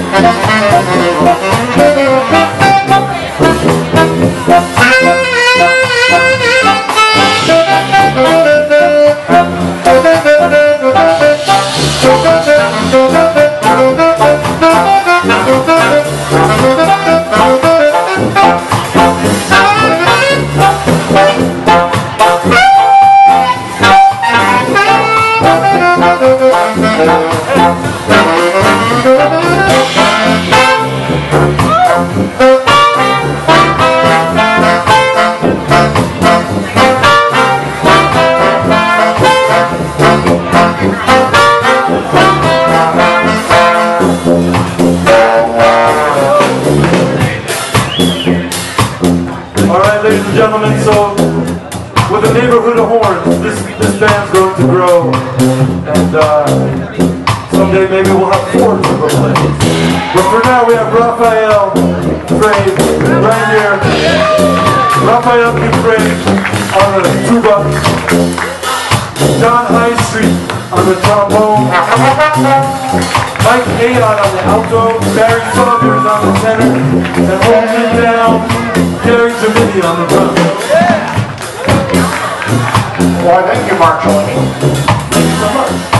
Ladies and gentlemen, so with the neighborhood of horns, this band's going to grow, and someday maybe we'll have four to play. But for now, we have Raphael Frey right here. Raphael Frey on the tuba, John High Street on the trombone, Mike Aon on the alto, Barry Saunders on the tenor, and holding it down, Gary Jamidi on the drums. Why, thank you, Mark Johnny. Thank you so much.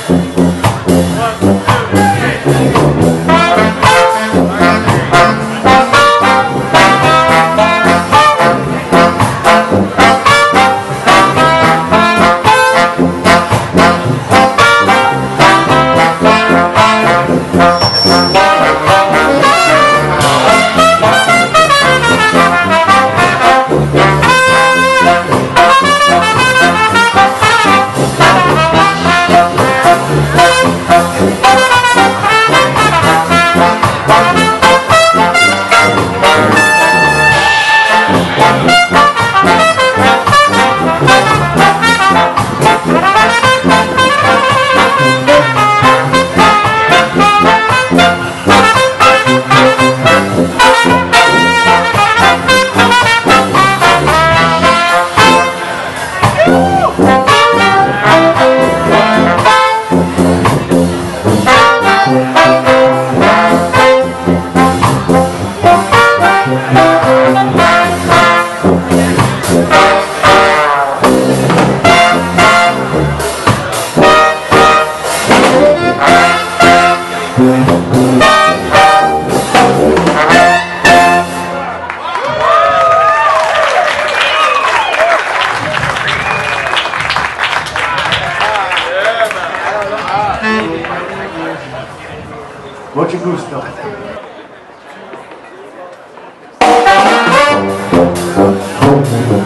Mucho gusto. Thank you.